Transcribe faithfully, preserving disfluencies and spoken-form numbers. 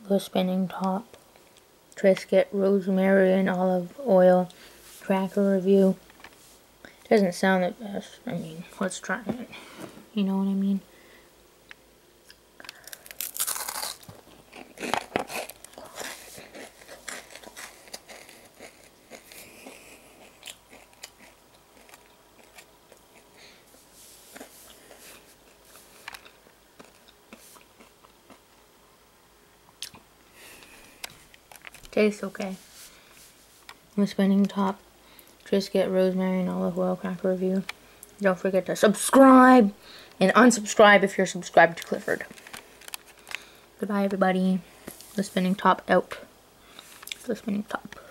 LeSpinningTop, Triscuit, Rosemary and olive oil cracker review. Doesn't sound the best. I mean, let's try it. You know what I mean? Tastes okay. LeSpinningTop, Triscuit, Rosemary and olive oil cracker review. Don't forget to subscribe and unsubscribe if you're subscribed to Clifford. Goodbye, everybody. LeSpinningTop out. LeSpinningTop.